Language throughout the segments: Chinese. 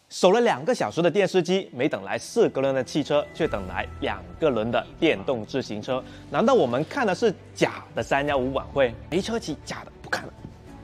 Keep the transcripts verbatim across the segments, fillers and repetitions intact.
守了两个小时的电视机，没等来四个轮的汽车，却等来两个轮的电动自行车。难道我们看的是假的三一五晚会？没车骑，假的不看了。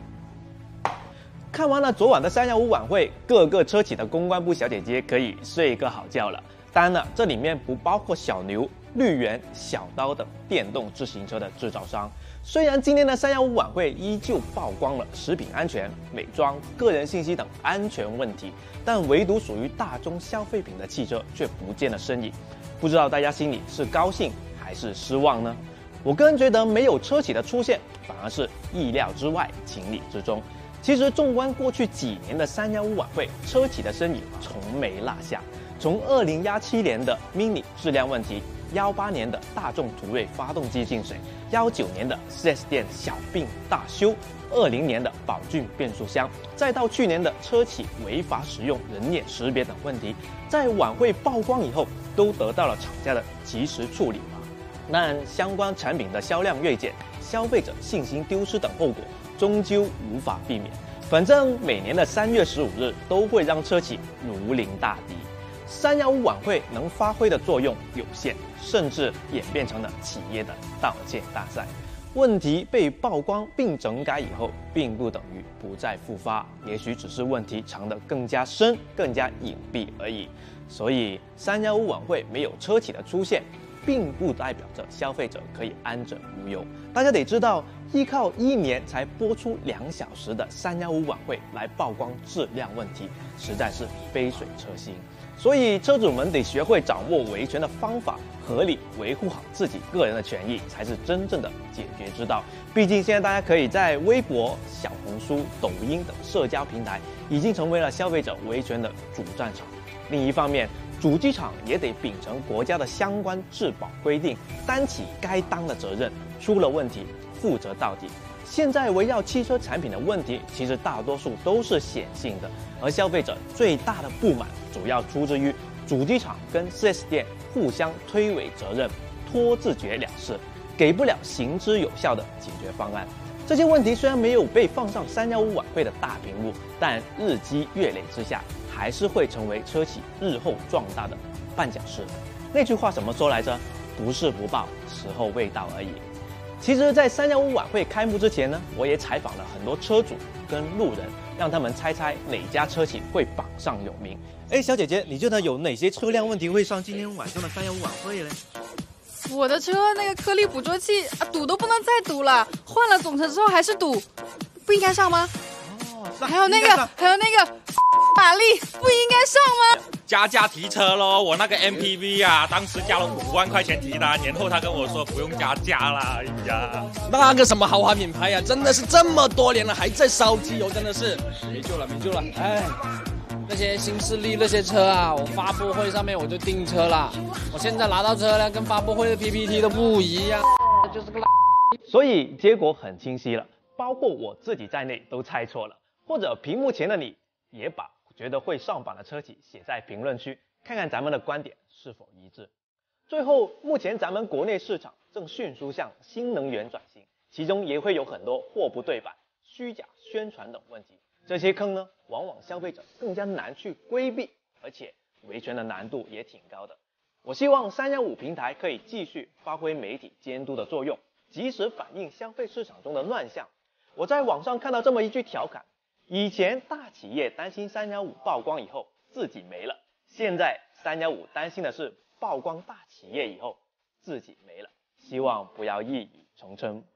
看完了昨晚的三一五晚会，各个车企的公关部小姐姐可以睡个好觉了。当然了，这里面不包括小牛、绿源、小刀等电动自行车的制造商。虽然今天的三一五晚会依旧曝光了食品安全、美妆、个人信息等安全问题，但唯独属于大宗消费品的汽车却不见了身影。不知道大家心里是高兴还是失望呢？我个人觉得没有车企的出现，反而是意料之外、情理之中。其实纵观过去几年的三一五晚会，车企的身影从没落下。从二零一七年的 Mini 质量问题，一八年的大众途锐发动机进水，一九年的 四 S 店小病大修，二零年的宝骏变速箱，再到去年的车企违法使用人脸识别等问题，在晚会曝光以后，都得到了厂家的及时处理。但相关产品的销量锐减、消费者信心丢失等后果，终究无法避免。反正每年的三月十五日都会让车企如临大敌。三一五晚会能发挥的作用有限，甚至演变成了企业的道歉大赛。问题被曝光并整改以后，并不等于不再复发，也许只是问题藏得更加深、更加隐蔽而已。所以，三一五晚会没有车企的出现，并不代表着消费者可以安枕无忧。大家得知道，依靠一年才播出两小时的三一五晚会来曝光质量问题，实在是杯水车薪。所以车主们得学会掌握维权的方法，合理维护好自己个人的权益，才是真正的解决之道。毕竟现在大家可以在微博、小红书、抖音等社交平台，已经成为了消费者维权的主战场。另一方面，主机厂也得秉承国家的相关质保规定，担起该担的责任，出了问题负责到底。现在围绕汽车产品的问题，其实大多数都是显性的，而消费者最大的不满，主要出自于主机厂跟 四 S 店互相推诿责任，拖自觉了事，给不了行之有效的解决方案。这些问题虽然没有被放上三一五晚会的大屏幕，但日积月累之下，还是会成为车企日后壮大的绊脚石。那句话怎么说来着？不是不报，时候未到而已。其实，在三一五晚会开幕之前呢，我也采访了很多车主跟路人，让他们猜猜哪家车企会榜上有名。哎，小姐姐，你觉得有哪些车辆问题会上今天晚上的三一五晚会呢？ 我的车那个颗粒捕捉器啊，堵都不能再堵了，换了总成之后还是堵，不应该上吗？ 哦， 还有那个，还有那个马力不应该上吗？ 加价提车咯，我那个 M P V 啊，当时加了五万块钱提单，然后他跟我说不用加价啦，哎呀， 那个什么豪华品牌呀、啊，真的是这么多年了还在烧机油，真的是没救了，没救了，哎。那些新势力那些车啊，我发布会上面我就订车了，我现在拿到车辆跟发布会的 P P T 都不一样，就是个垃圾。 所以结果很清晰了，包括我自己在内都猜错了，或者屏幕前的你也把觉得会上榜的车企写在评论区，看看咱们的观点是否一致。最后，目前咱们国内市场正迅速向新能源转型，其中也会有很多货不对版、虚假宣传等问题。这些坑呢，往往消费者更加难去规避，而且维权的难度也挺高的。我希望三一五平台可以继续发挥媒体监督的作用，及时反映消费市场中的乱象。我在网上看到这么一句调侃：以前大企业担心三一五曝光以后自己没了，现在三一五担心的是曝光大企业以后自己没了。希望不要一语成谶。